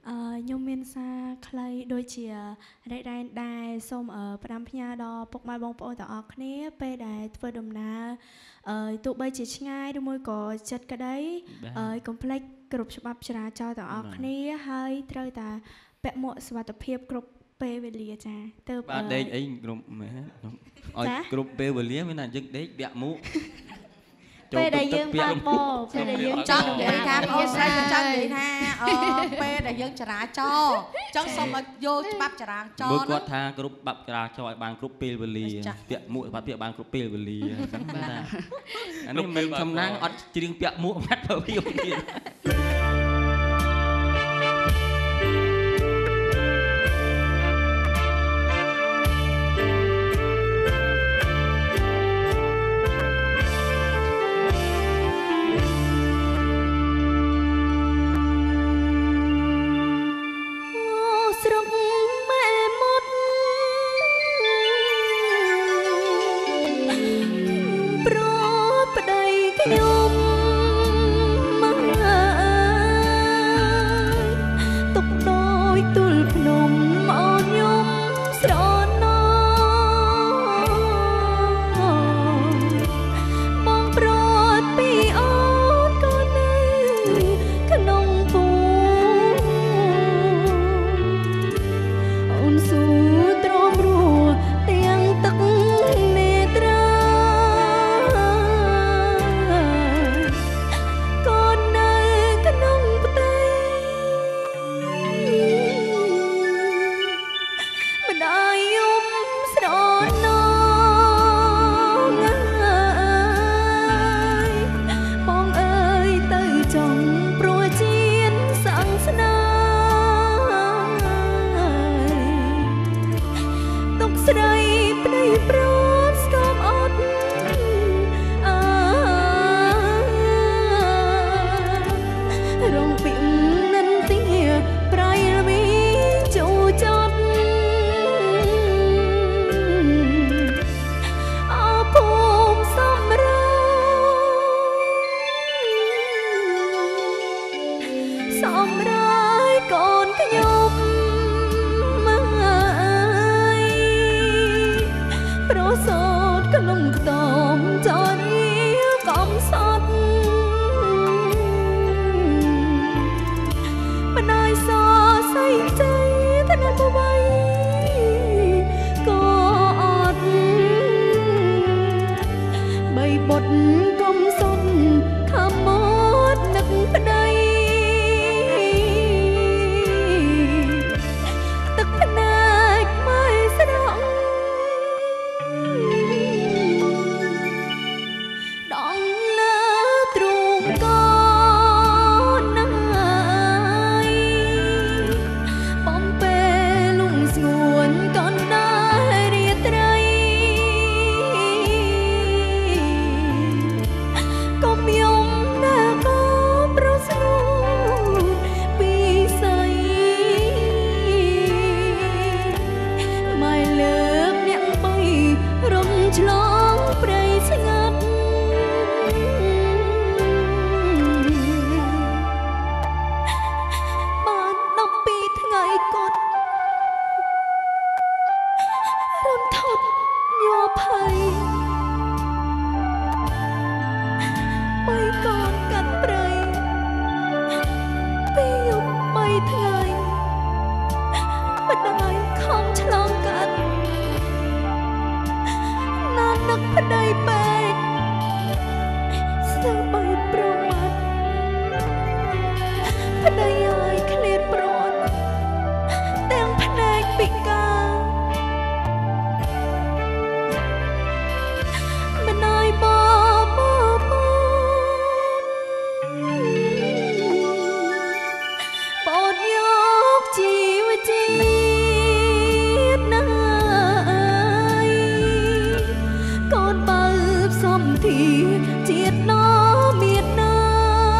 ខ្ញុំមានសារខ្លីដូចជារ៉េដែនដែរសូមផ្ដាំផ្ញើដល់ពុកម៉ែបងប្អូនទាំងអស់គ្នាពេលដែលធ្វើដំណើរទោះបីជាឆ្ងាយឬមួយក៏ចិត្តក្តីកុំភ្លេចគ្រប់ច្បាប់ចរាចរណ៍ទាំងអស់គ្នាហើយត្រូវតែពាក់មួកសុវត្ថិភាពគ្រប់ពេលវេលាចាទៅបាទដេកអីគ្រប់មែនឲ្យគ្រប់ពេលវេលាមានតែយើងដេកពាក់មួកពេលដែលយើងបើកបោពេលដែលយើងចង់និយាយថាបងស្រីចង់និយាយថាពេលដែលយើងចរាចរណ៍ចង់សូមឲ្យយកច្បាប់ចរាចរណ៍មើលគាត់ថាគ្រប់ច្បាប់ចរាចរណ៍ឲ្យបានគ្រប់ពេលវេលាពាក់មួកសុវត្ថិភាពបានគ្រប់ពេលវេលាអញ្ចឹងណាអានេះមិនធម្មតាអត់ច្រៀងពាក់មួកបាត់ទៅវាទៀត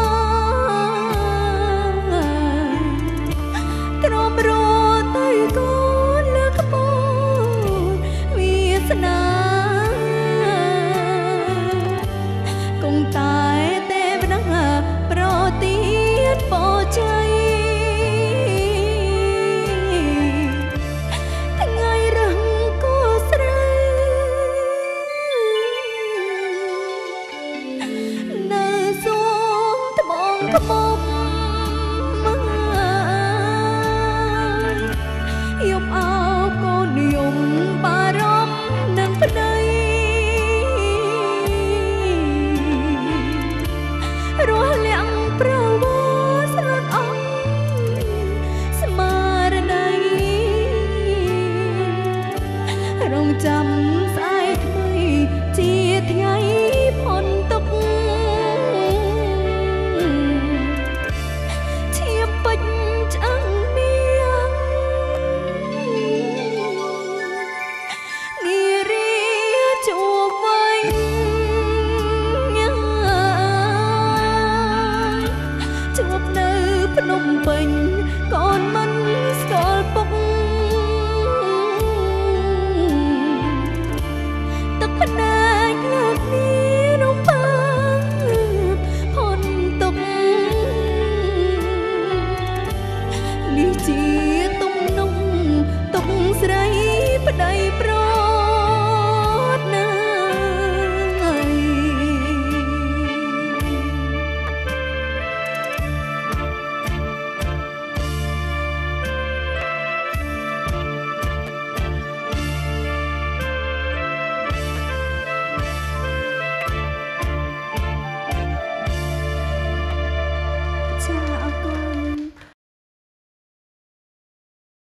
ក្រមរទៅ